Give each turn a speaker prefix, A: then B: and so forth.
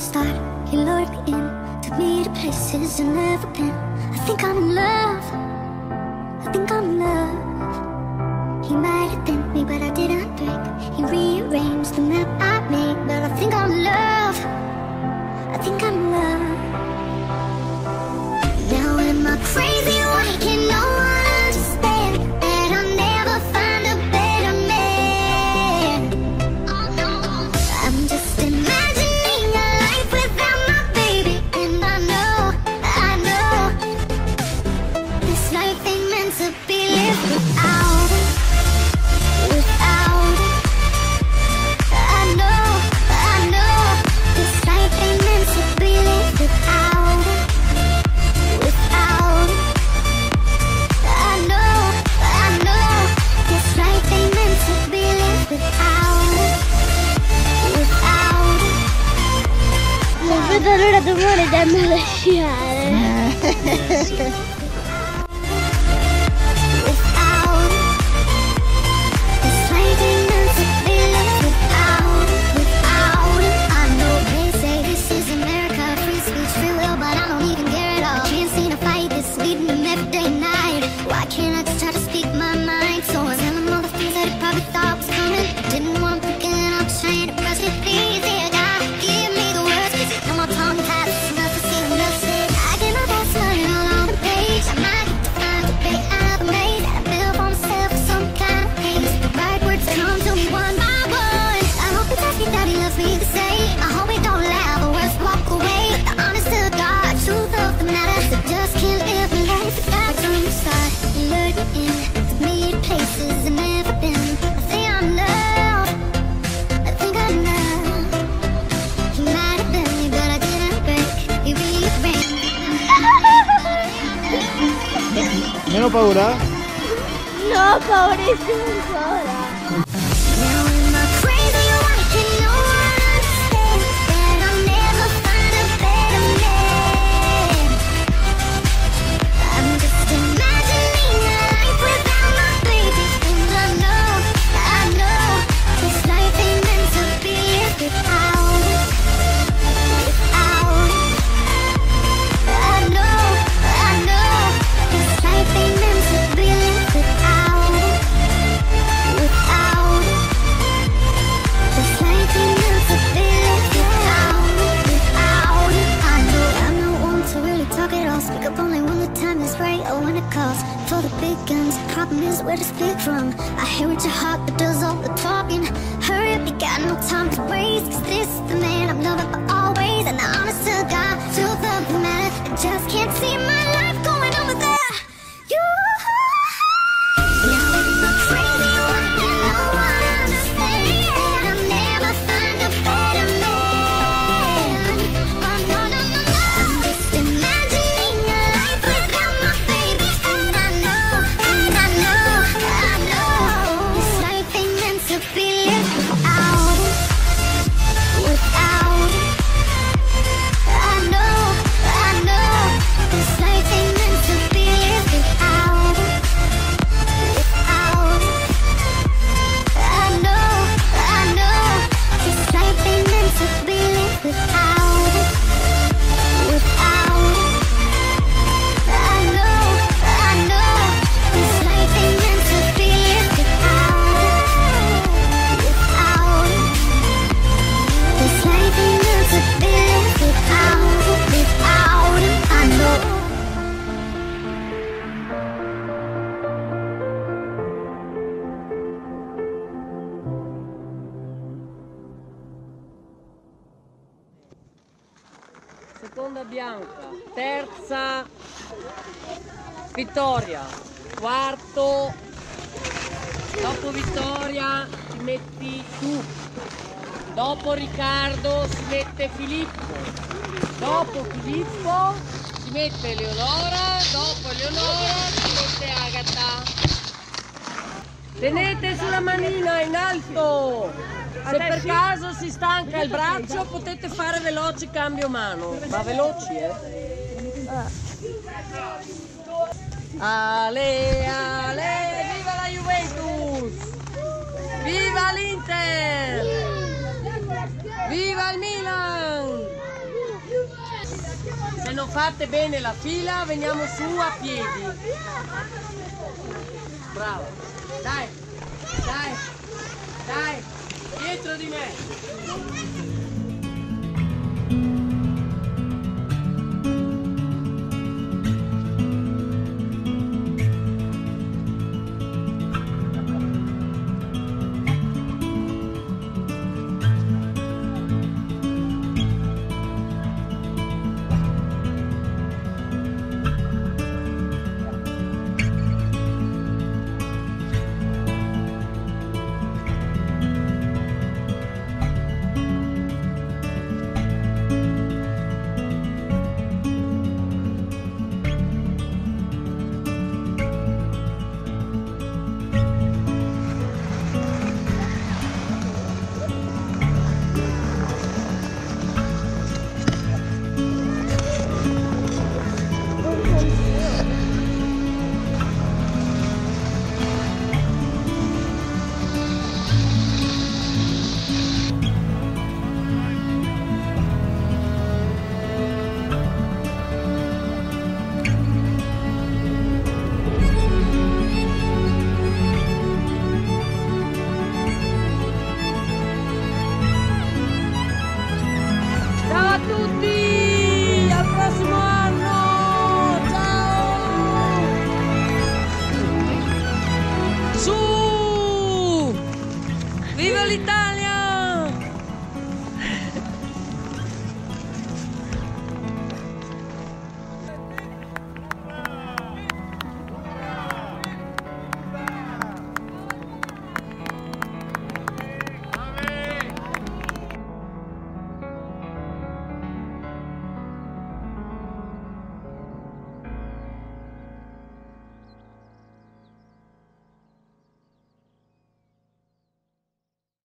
A: start, he lured me in, took me to places I've never been. I think I'm in love, I think I'm in love. He might have bent me, but I didn't break. He rearranged the map I made, but I think I'm in love, I think I'm in love. Now am I crazy? Why can no one understand that I'll never find a better man? I'm just imagining a life without my baby, and I know this life ain't meant to be lived without him, without him. I know this life ain't meant to be lived without him, without him. I know this life ain't meant to be lived without him, without him.
B: Non vedo l'ora d'amore da me lasciare.
A: Why can't I just try to speak my mind? So I tell him all the things that he probably thought was coming. Didn't want him thinking I'm trying to brush it easy. God, give me the words, 'cause you know my tongue ties. It's enough to see enough shit. I get my best money all on the page. I might get to find a bait I've made. I build for myself with some kind of haze. The right words come to me one by one. I hope he tells me that he loves me the same. I hope he don't laugh or worse walk away. But the honest to God truth of the matter is I just can't live my life without him. Start lured me in, took me to places I've never been. I think I'm in love, I think I'm in love. He might have been me, but I didn't break. He rearranged.
C: Meno paura?
B: No, paurissimo ancora.
A: Now am I crazy? Why can no one understand that I'll never find a better man? I'm just imagining a life without my baby, and I know this life ain't meant to be lived without him, without him. I know this life ain't meant to be lived without him, without him. This life ain't meant to be lived without him, without him. I know I'm not one to really talk it all. Speak up only when the time is right or when it calls for the big guns. Problem is where to speak from. I hear what your heart but does all the talking. Hurry up, you got no time to waste, 'cause this is the man I'm loving for always. And the honest to God truth of the matter, I just can't see my life going on without you. Now am I crazy? Why can no one understand that I'll never find a better man? Oh no. I'm just imagining a life without my baby, and I know this life ain't meant to be lived without him, without him. I know this life ain't meant to be lived without him, without him. I know this life ain't meant to be lived without him, without him. I know this life ain't meant to be lived without him, without him. This life ain't meant to be lived without him, without him. I know.
D: Seconda Bianca, terza Vittoria, quarto, dopo Vittoria si metti tu, dopo Riccardo si mette Filippo, dopo Filippo si mette Eleonora, dopo Eleonora si mette Agata. Tenete sulla manina in alto, se per caso si stanca il braccio potete fare veloci cambio mano, ma veloci Ale, ale, viva la Juventus! Viva l'Inter! Viva il Milan! non fate bene la fila, veniamo su a piedi. Brava. Dai, dai, dai, dietro di me. Ciao a tutti!